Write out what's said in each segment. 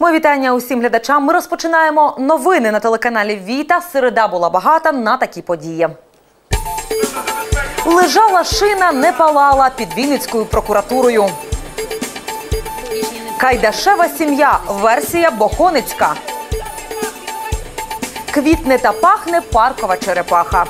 Мої вітання усім глядачам. Ми розпочинаємо новини на телеканалі «Віта». Середа була багата на такі події. Лежала шина, не палала під Вінницькою прокуратурою. Кайдашева сім'я. Версія Бохоницька. Квітне та пахне паркова черепаха.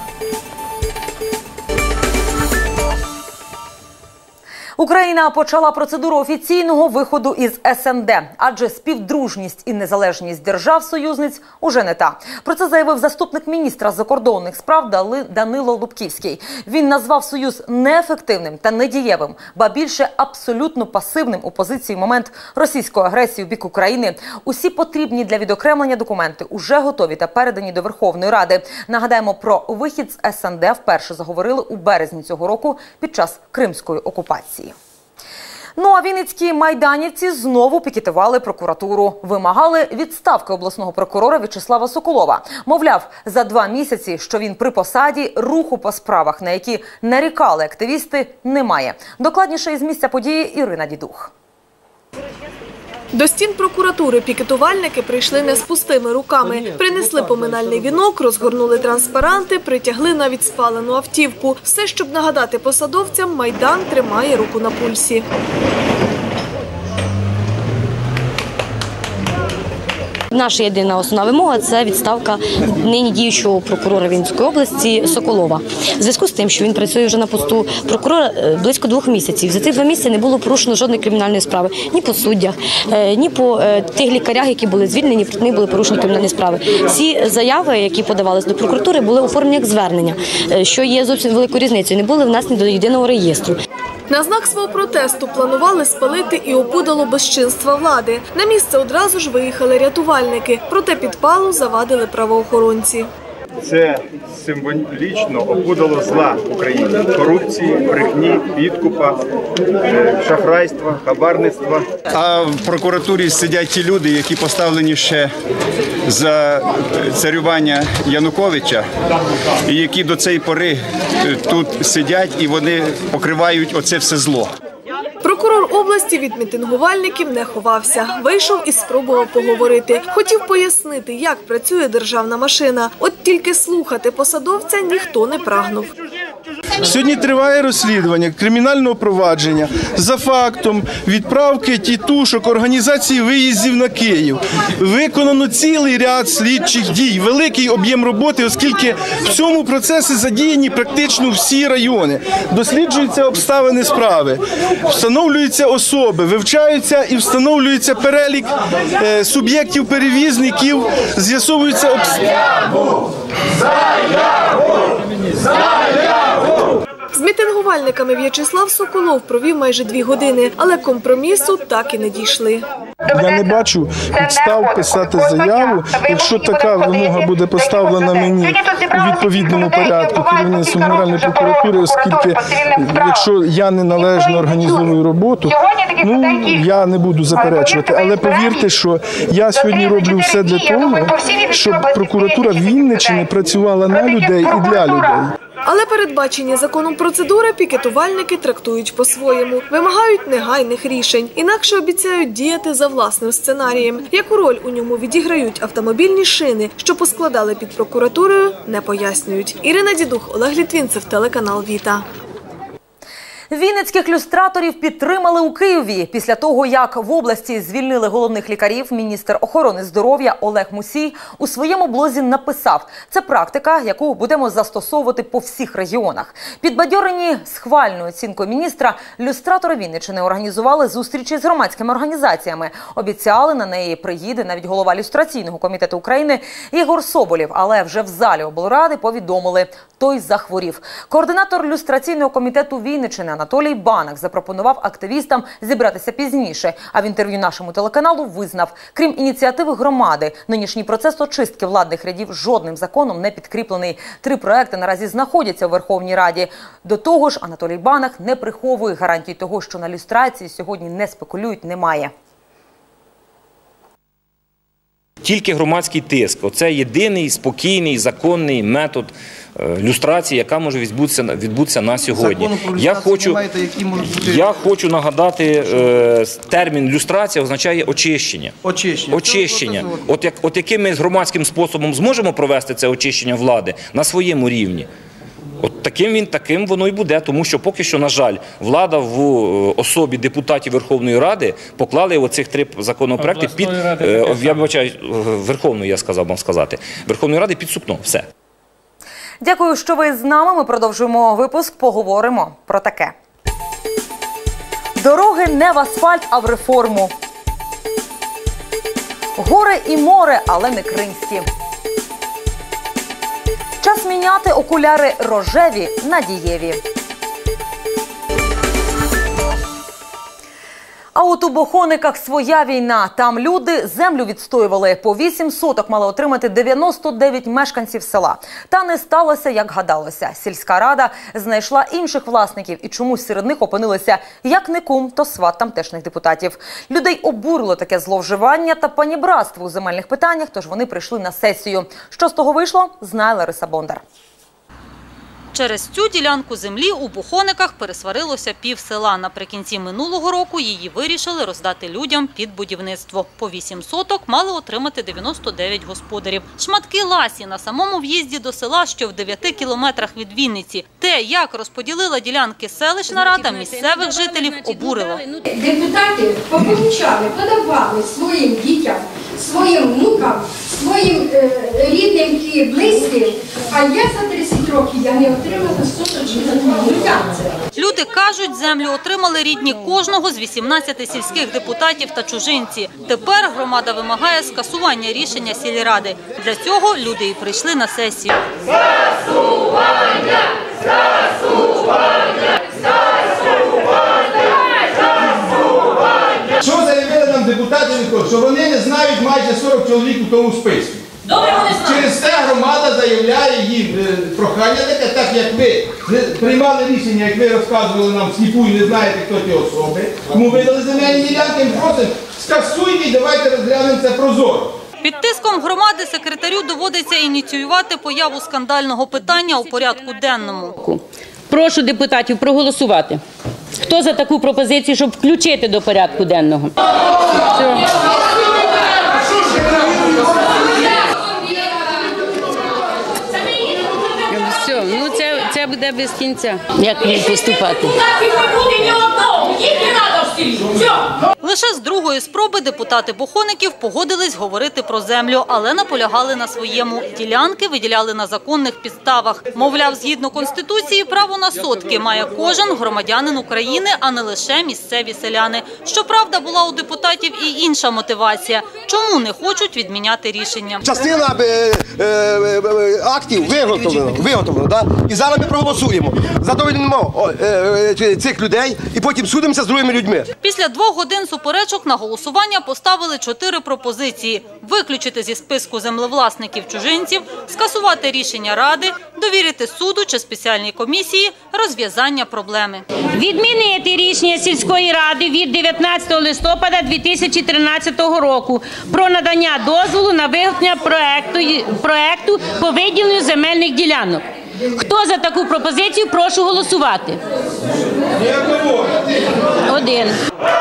Україна почала процедуру офіційного виходу із СНД, адже співдружність і незалежність держав-союзниць уже не та. Про це заявив заступник міністра закордонних справ Данило Лубківський. Він назвав Союз неефективним та недієвим, ба більше абсолютно пасивним у позиції в момент російської агресії в бік України. Усі потрібні для відокремлення документи уже готові та передані до Верховної Ради. Нагадаємо, про вихід з СНД вперше заговорили у березні цього року під час Кримської окупації. Ну а вінницькі майданівці знову пікетували прокуратуру. Вимагали відставки обласного прокурора В'ячеслава Соколова. Мовляв, за 2 місяці, що він при посаді, руху по справах, на які нарікали активісти, немає. Докладніше із місця події Ірина Дідух. До стін прокуратури пікетувальники прийшли не з пустими руками. Принесли поминальний вінок, розгорнули транспаранти, притягли навіть спалену автівку. Все, щоб нагадати посадовцям, Майдан тримає руку на пульсі. Наша єдина основна вимога – це відставка нині діючого прокурора Вінницької області Соколова. У зв'язку з тим, що він працює вже на посту прокурора близько 2 місяців. За ці 2 місяці не було порушено жодної кримінальної справи. Ні по суддях, ні по тих лікарях, які були звільнені, проти них були порушені кримінальні справи. Всі заяви, які подавалися до прокуратури, були оформлені як звернення, що є зовсім великою різницею, не були внесені до єдиного реєстру. На знак свого протесту планували спалити і опудало безчинства влади. На місце одразу ж виїхали рятувальники, проте підпалу завадили правоохоронці. Це символічно опудало зла Україні. Корупції, брехні, підкупа, шахрайства, хабарництва. А в прокуратурі сидять ті люди, які поставлені ще за царювання Януковича, і які до цієї пори тут сидять, і вони покривають оце все зло. Прокурор області від мітингувальників не ховався. Вийшов і спробував поговорити. Хотів пояснити, як працює державна машина. От тільки слухати посадовця ніхто не прагнув. Сьогодні триває розслідування кримінального провадження за фактом відправки тітушок організації виїздів на Київ. Виконано цілий ряд слідчих дій, великий об'єм роботи, оскільки в цьому процесі задіяні практично всі райони. Досліджуються обставини справи, встановлюються особи, вивчаються і встановлюється перелік суб'єктів-перевізників, з'ясовуються обставини. З мітингувальниками В'ячеслав Соколов провів майже 2 години, але компромісу так і не дійшли. Я не бачу підстав писати заяву, якщо така вимога буде поставлена мені у відповідному порядку керівництвом Генеральної прокуратури, оскільки якщо я неналежно організовую роботу, я не буду заперечувати. Але повірте, що я сьогодні роблю все для того, щоб прокуратура Вінниччини працювала на людей і для людей. Але передбачені законом процедури пікетувальники трактують по-своєму. Вимагають негайних рішень. Інакше обіцяють діяти за власним сценарієм. Яку роль у ньому відіграють автомобільні шини, що поскладали під прокуратурою, не пояснюють. Ірина Дідух, Олег Літвінцев, телеканал «Віта». Вінницьких люстраторів підтримали у Києві. Після того, як в області звільнили головних лікарів, міністр охорони здоров'я Олег Мусій у своєму блозі написав: «Це практика, яку будемо застосовувати по всіх регіонах». Підбадьорені схвальною оцінкою міністра, люстратори Вінниччини організували зустрічі з громадськими організаціями. Обіцяли, на неї приїде навіть голова люстраційного комітету України Ігор Соболєв. Але вже в залі облради повідомили – той захворів. Координатор люстраційного комітету Вінниччини Анатолій Банах запропонував активістам зібратися пізніше. А в інтерв'ю нашому телеканалу визнав, крім ініціативи громади, нинішній процес очистки владних рядів жодним законом не підкріплений. 3 проекти наразі знаходяться у Верховній Раді. До того ж, Анатолій Банах не приховує гарантій того, що на люстрації сьогодні не спекулюють, немає. тільки громадський тиск. Оце єдиний, спокійний, законний метод люстрації, яка може відбутися на сьогодні. Я хочу нагадати, термін люстрація означає очищення. Очищення. От яким ми громадським способом зможемо провести це очищення влади на своєму рівні, от таким воно і буде, тому що поки що, на жаль, влада в особі депутатів Верховної Ради поклали оцих 3 законопроекти під, я вибачаю, Верховної, я сказав вам сказати, Верховної Ради під сукно. Все. Дякую, що ви з нами. Ми продовжуємо випуск. Поговоримо про таке. Дороги не в асфальт, а в реформу. Гори і море, але не кримські. Час міняти окуляри рожеві на дієві. А от у Бохониках своя війна. Там люди землю відстоювали. По 8 соток мали отримати 99 мешканців села. Та не сталося, як гадалося. Сільська рада знайшла інших власників. І чомусь серед них опинилися як не кум, то сват тамтешніх депутатів. Людей обурило таке зловживання та панібратство у земельних питаннях, тож вони прийшли на сесію. Що з того вийшло, знає Лариса Бондар. Через цю ділянку землі у Бохониках пересварилося пів села. Наприкінці минулого року її вирішили роздати людям під будівництво. По 8 соток мали отримати 99 господарів. Шматки ласі на самому в'їзді до села, що в 9 кілометрах від Вінниці. Те, як розподілила ділянки селищна рада, місцевих жителів обурило. Депутати пополучали, подавали своїм дітям, своїм внукам, своїм рідним і близьким, а я за 30 років я не отримала соточку. Люди кажуть, землю отримали рідні кожного з 18 сільських депутатів та чужинці. Тепер громада вимагає скасування рішення сільради. Для цього люди і прийшли на сесію. Скасування! Скасування! Що заявили нам депутати, що вони не знають майже 40 чоловік у тому списку. Добре, вони знають. Через це громада заявляє їм прохання таке, так як ви приймали рішення, як ви розказували нам сліпу і не знаєте, хто ті особи, тому видали земельні ділянки, просимо, скасуйте і давайте розглянемо це прозоро. Під тиском громади секретарю доводиться ініціювати появу скандального питання у порядку денному. Прошу депутатів проголосувати. Хто за таку пропозицію, щоб включити до порядку денного? Все, ну це буде без кінця. Як мені поступати? Лише з другої спроби депутати Бохоників погодились говорити про землю, але наполягали на своєму. Ділянки виділяли на законних підставах. Мовляв, згідно Конституції, право на сотки має кожен громадянин України, а не лише місцеві селяни. Щоправда, була у депутатів і інша мотивація. Чому не хочуть відміняти рішення? Частина актів виготовлено, да? І зараз ми проголосуємо. Задовольнимо цих людей і потім судимося з другими людьми. Після 2 годин суперечок на голосування поставили 4 пропозиції. Виключити зі списку землевласників чужинців, скасувати рішення ради, довірити суду чи спеціальній комісії, розв'язання проблеми. Відмінити рішення сільської ради від 19 листопада 2013 року про надання дозволу на виготовлення проекту по виділенню земельних ділянок. Хто за таку пропозицію, прошу голосувати. 1.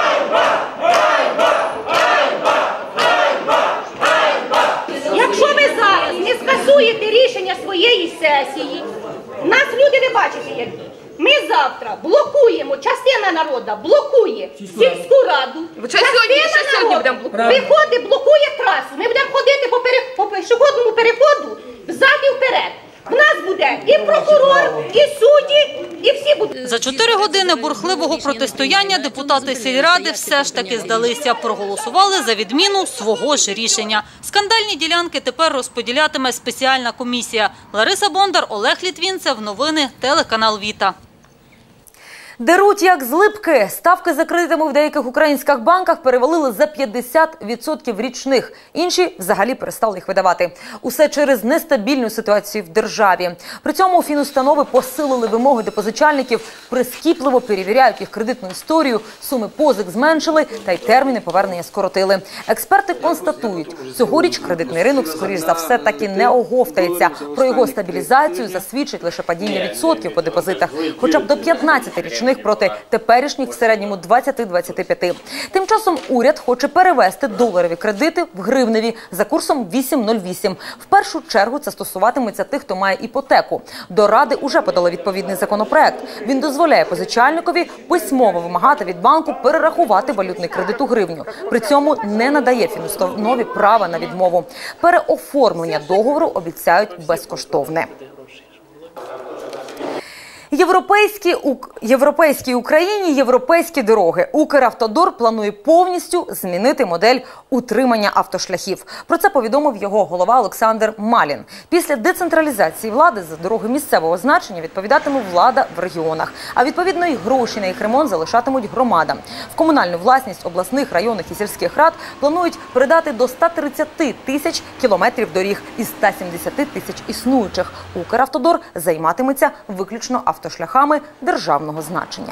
Якщо ви зараз не скасуєте рішення своєї сесії, нас люди не бачите які. Ми завтра блокуємо, частина народу блокує сільську раду, частина народу виходить, блокує трасу. Ми будемо ходити по пішохідному переходу взад і вперед. В нас буде і прокурор, і судді, і всі будуть. За 4 години бурхливого протистояння депутати сільради все ж таки здалися. Проголосували за відміну свого ж рішення. Скандальні ділянки тепер розподілятиме спеціальна комісія. Лариса Бондар, Олег Літвінцев. Новини, телеканал Віта. Деруть як з липки. Ставки за кредитами в деяких українських банках перевалили за 50% річних. Інші взагалі перестали їх видавати. Усе через нестабільну ситуацію в державі. При цьому фінустанови посилили вимоги до позичальників, прискіпливо перевіряють їх кредитну історію, суми позик зменшили та й терміни повернення скоротили. Експерти констатують, цьогоріч кредитний ринок, скоріш за все, таки не оговтається. Про його стабілізацію засвідчить лише падіння відсотків по депозитах, хоча б до 15 річних проти теперішніх в середньому 20-25. Тим часом уряд хоче перевести доларові кредити в гривневі за курсом 8,08. В першу чергу це стосуватиметься тих, хто має іпотеку. До Ради уже подали відповідний законопроект. Він дозволяє позичальникові письмово вимагати від банку перерахувати валютний кредит у гривню. При цьому не надає фінустанові права на відмову. Переоформлення договору обіцяють безкоштовне. Європейській Україні європейські дороги. Укравтодор планує повністю змінити модель утримання автошляхів. Про це повідомив його голова Олександр Малін. Після децентралізації влади за дороги місцевого значення відповідатиме влада в регіонах. А відповідно і гроші на їх ремонт залишатимуть громадам. В комунальну власність обласних, районних і сільських рад планують передати до 130 тисяч кілометрів доріг із 170 тисяч існуючих. Укравтодор займатиметься виключно автошляхами державного значення.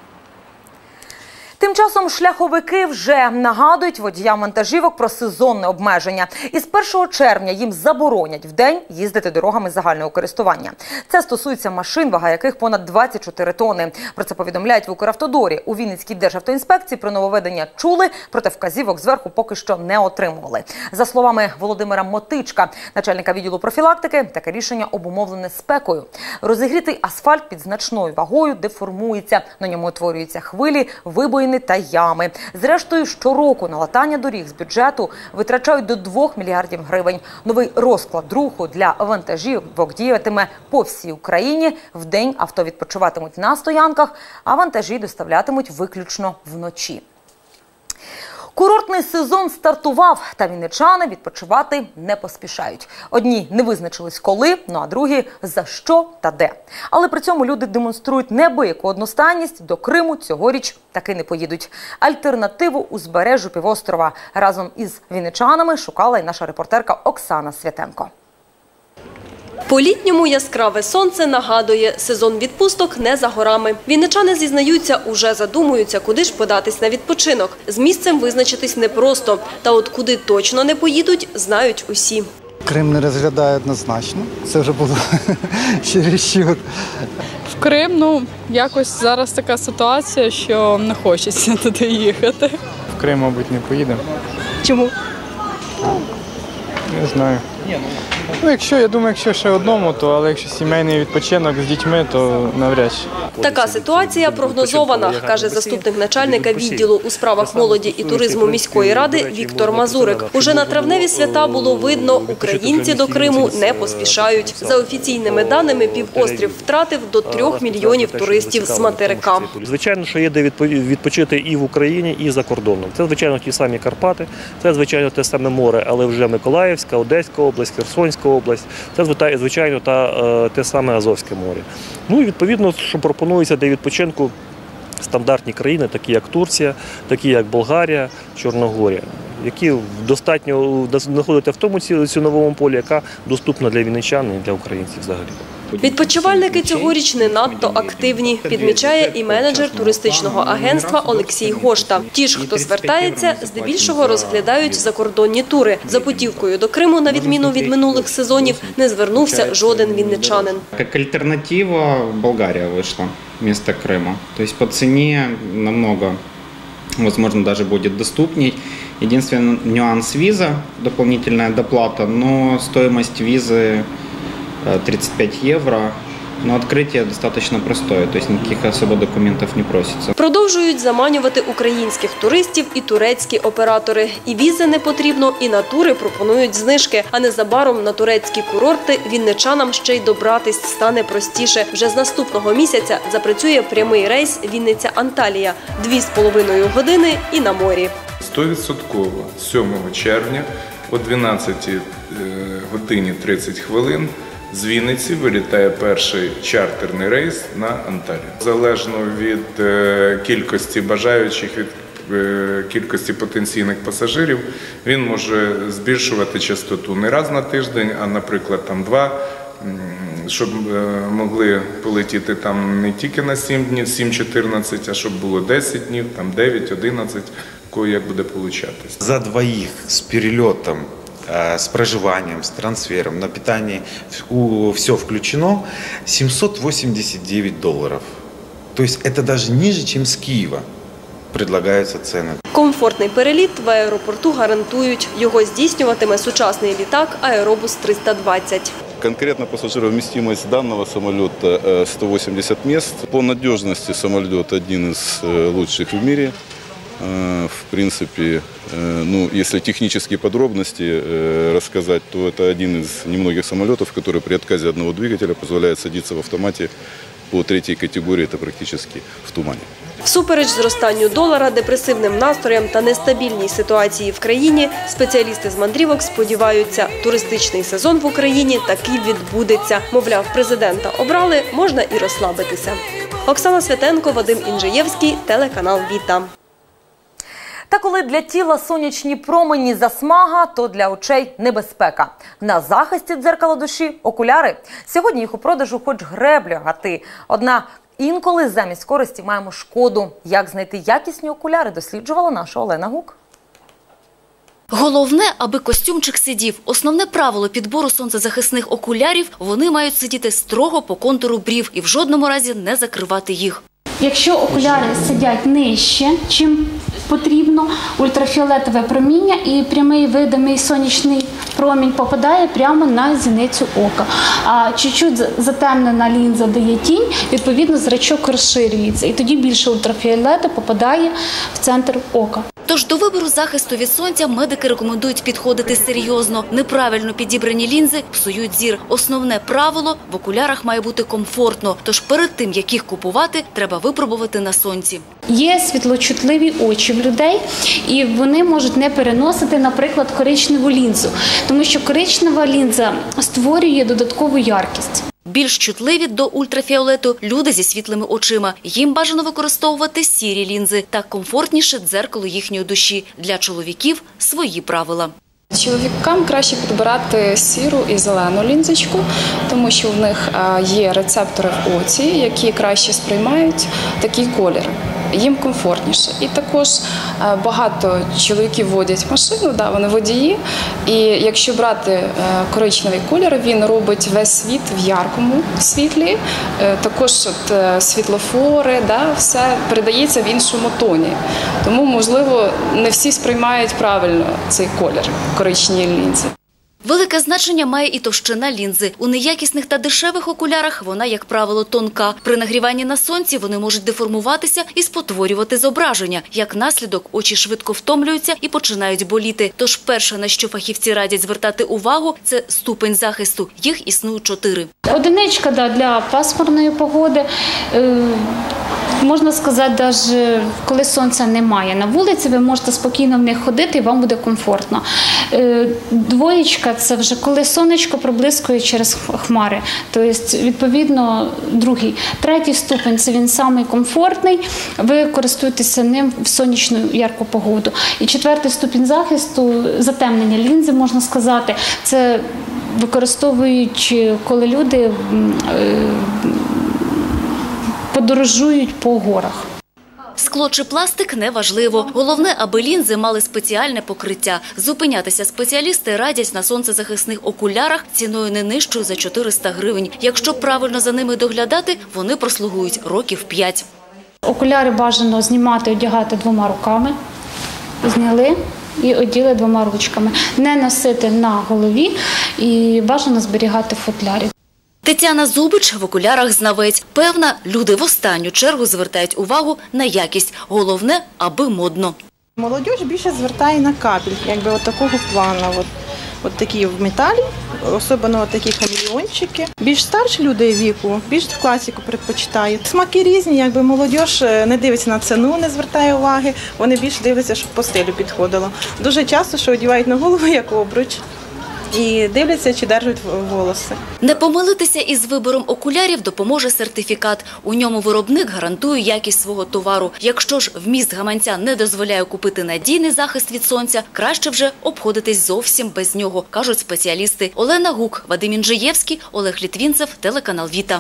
Тим часом шляховики вже нагадують водіям вантажівок про сезонне обмеження. Із 1 червня їм заборонять вдень їздити дорогами загального користування. Це стосується машин, вага яких понад 24 тонни. Про це повідомляють в Укравтодорі. У Вінницькій державтоінспекції про нововведення чули, проте вказівок зверху поки що не отримували. За словами Володимира Мотичка, начальника відділу профілактики, таке рішення обумовлене спекою. Розігрітий асфальт під значною вагою деформується. На ньому утворюються хвилі, вибої та ями. Зрештою, щороку на латання доріг з бюджету витрачають до 2 мільярдів гривень. Новий розклад руху для вантажівок діятиме по всій Україні. Вдень авто відпочиватимуть на стоянках, а вантажі доставлятимуть виключно вночі. Курортний сезон стартував, та вінничани відпочивати не поспішають. Одні не визначились коли, а другі за що та де. Але при цьому люди демонструють неабияку одностайність, до Криму цьогоріч таки не поїдуть. Альтернативу узбережжю півострова разом із вінничанами шукала й наша репортерка Оксана Святенко. По-літньому яскраве сонце нагадує, сезон відпусток не за горами. Вінничани зізнаються, уже задумуються, куди ж податись на відпочинок. З місцем визначитись непросто. Та от куди точно не поїдуть, знають усі. Крим не розглядає однозначно. Це вже було чересчур. В Крим, якось зараз така ситуація, що не хочеться туди їхати. В Крим, мабуть, не поїдемо. Чому? Не знаю. Я думаю, якщо ще одному, але якщо сімейний відпочинок з дітьми, то навряд чи. Така ситуація прогнозована, каже заступник начальника відділу у справах молоді і туризму міської ради Віктор Мазурик. Уже на травневі свята було видно, українці до Криму не поспішають. За офіційними даними, півострів втратив до 3 мільйонів туристів з материка. Звичайно, що є де відпочити і в Україні, і за кордоном. Це, звичайно, ті самі Карпати, це, звичайно, те саме море, але вже Миколаївська, Одеська область, Херсонська область, це, звичайно, те саме Азовське море. І, відповідно, що пропонується для відпочинку стандартні країни, такі як Турція, такі як Болгарія, Чорногорія, які достатньо знаходяться в тому ціновому полі, яка доступна для вінничан і для українців взагалі. Відпочивальники цьогоріч не надто активні, підмічає і менеджер туристичного агентства Олексій Гошта. Ті ж, хто звертається, здебільшого розглядають закордонні тури. За путівкою до Криму, на відміну від минулих сезонів, не звернувся жоден вінничанин. Як альтернатива Болгарія вийшла вместо Криму. Тобто по ціні намного, возможно, даже будет доступней. Единственный нюанс виза, дополнительная доплата, но стоимость визы 35 евро. Но открытие достаточно простое, то есть никаких особо документов не просится. Продовжують заманювати українських туристів і турецькі оператори. І візи не потрібно, і на тури пропонують знижки. А незабаром на турецькі курорти вінничанам ще й добратись стане простіше. Вже з наступного місяця запрацює прямий рейс Вінниця-Анталія. 2,5 години і на морі. 100% 7 червня о 12 годині 30 хвилин з Вінниці вилітає перший чартерний рейс на Анталію. Залежно від кількості бажаючих, від кількості потенційних пасажирів, він може збільшувати частоту не раз на тиждень, а, наприклад, там 2, щоб могли полетіти там не тільки на 7 днів, 7-14, а щоб було 10 днів, там 9-11, кого як буде получатись. За двоих с перелетом, с проживанием, с трансфером, на питание, все включено, $789. То есть это даже ниже, чем с Киева предлагаются цены. Комфортний переліт в аеропорту гарантують. Його здійснюватиме сучасний літак «Аеробус-320». Конкретно пассажировместимость данного самолета 180 мест. По надежности самолет один из лучших в мире. В принципе, ну, если технические подробности рассказать, то это один из немногих самолетов, который при отказе одного двигателя позволяет садиться в автомате по 3-й категории, это практически в тумане. Всупереч зростанню долара, депресивним настроям та нестабільній ситуації в країні, спеціалісти з мандрівок сподіваються, туристичний сезон в Україні таки відбудеться. Мовляв, президента обрали, можна і розслабитися. Оксана Святенко, Вадим Інжиєвський, телеканал «Віта». Та коли для тіла сонячні промені засмага, то для очей небезпека. На захисті дзеркала душі – окуляри. Сьогодні їх у продажу хоч греблю гати. Однак інколи замість користі маємо шкоду. Як знайти якісні окуляри, досліджувала наша Олена Гук. Головне, аби костюмчик сидів. Основне правило підбору сонцезахисних окулярів – вони мають сидіти строго по контуру брів і в жодному разі не закривати їх. Якщо окуляри сидять нижче, чим потрібно, ультрафіолетове проміння і прямий видимий сонячний промінь попадає прямо на зіницю ока. А чуть-чуть затемнена лінза дає тінь, відповідно зрачок розширюється. І тоді більше ультрафіолету попадає в центр ока. Тож до вибору захисту від сонця медики рекомендують підходити серйозно. Неправильно підібрані лінзи псують зір. Основне правило – в окулярах має бути комфортно. Тож перед тим, як їх купувати, треба випробувати на сонці. Є світлочутливі очі в людей, і вони можуть не переносити, наприклад, коричневу лінзу. Тому що коричнева лінза створює додаткову яркість. Більш чутливі до ультрафіолету – люди зі світлими очима. Їм бажано використовувати сірі лінзи. Так комфортніше дзеркало їхньої душі. Для чоловіків – свої правила. Чоловікам краще підбирати сіру і зелену лінзочку, тому що в них є рецептори в оці, які краще сприймають такий колір. Їм комфортніше. І також багато чоловіків водять машину, вони водії. І якщо брати коричневий колір, він робить весь світ в яркому світлі. Також світлофори, все передається в іншому тоні. Тому, можливо, не всі сприймають правильно цей колір коричневої лінзи. Велике значення має і товщина лінзи. У неякісних та дешевих окулярах вона, як правило, тонка. При нагріванні на сонці вони можуть деформуватися і спотворювати зображення. Як наслідок, очі швидко втомлюються і починають боліти. Тож перше, на що фахівці радять звертати увагу – це ступень захисту. Їх існує 4. Одиничка для пасмурної погоди. Можна сказати, навіть коли сонця немає на вулиці, ви можете спокійно в них ходити і вам буде комфортно. Двоєчка – це вже коли сонечко проблискує через хмари. Тобто, відповідно, другий. Третій ступень – це він самий комфортний. Ви користуєтеся ним в сонячну ярку погоду. І четвертий ступінь захисту – затемнення лінзи, можна сказати. Це використовують, коли люди подорожують по горах. Скло чи пластик – неважливо. Головне, аби лінзи мали спеціальне покриття. Зупинятися спеціалісти радять на сонцезахисних окулярах ціною не нижчою за 400 гривень. Якщо правильно за ними доглядати, вони прослугують років 5. Окуляри бажано знімати, одягати 2 руками. Зняли і оділи 2 ручками. Не носити на голові і бажано зберігати в футлярі. Тетяна Зубич в окулярах знавець. Певна, люди в останню чергу звертають увагу на якість. Головне, аби модно. Молодь більше звертає на кабель, якби от такого плану. От такі в металі, особливо от такі хамелеончики. Більш старші люди віку, більш класику предпочитають. Смаки різні, якби молодь не дивиться на ціну, не звертає уваги, вони більше дивляться, щоб по стилю підходило. Дуже часто, що одягають на голову як обруч. і дивляться, чи держать волоси. Не помилитися із вибором окулярів допоможе сертифікат. У ньому виробник гарантує якість свого товару. Якщо ж вміст гаманця не дозволяє купити надійний захист від сонця, краще вже обходитись зовсім без нього, кажуть спеціалісти. Олена Гук, Вадим Інжиєвський, Олег Літвінцев, телеканал «Віта».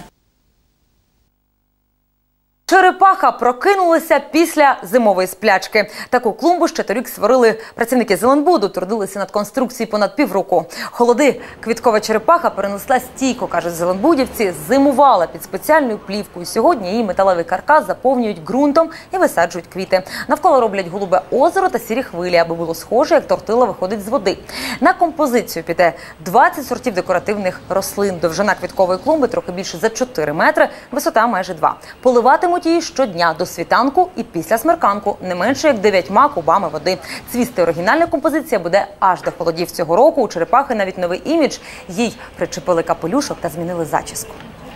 Черепаха прокинулася після зимової сплячки. Таку клумбу ще торік створили працівники Зеленбуду, трудилися над конструкцією понад півроку. Холоди квіткова черепаха перенесла стійко, кажуть зеленбудівці, зимувала під спеціальною плівкою. Сьогодні її металевий каркас заповнюють ґрунтом і висаджують квіти. Навколо роблять голубе озеро та сірі хвилі, аби було схоже, як тортила виходить з води. На композицію піде 20 сортів декоративних рослин. Довжина квіткової клумби трохи більше за 4 метри, висота майже 2. Поливатимуть її щодня до світанку і після смерканку, не менше як 9 кубами води. Цвісти оригінальна композиція буде аж до холодів цього року. У черепахи навіть новий імідж. Їй причепили капелюшок та змінили зачіску.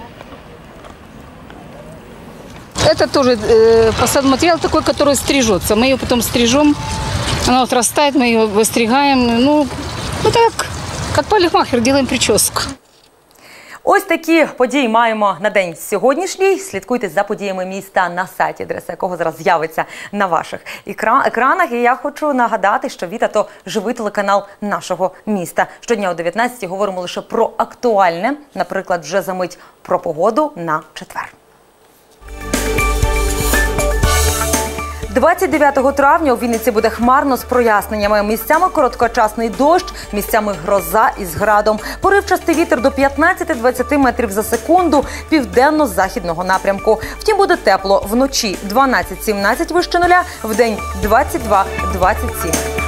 Это тоже материал такой, который стрижется. Мы ее потом стрижем, она вот растает, мы ее выстригаем. Ну так, как парикмахер, делаем прическу. Ось такі події маємо на день сьогоднішній. Слідкуйте за подіями міста на сайті, адреса якого зараз з'явиться на ваших екранах. І я хочу нагадати, що «Віта» – то живий телеканал нашого міста. Щодня о 19-й говоримо лише про актуальне, наприклад, вже за мить про погоду на четвер. 29 травня у Вінниці буде хмарно з проясненнями. Місцями короткочасний дощ, місцями гроза із градом. Поривчастий вітер до 15-20 метрів за секунду південно-західного напрямку. Втім, буде тепло. Вночі 12-17 вище нуля, вдень 22-27.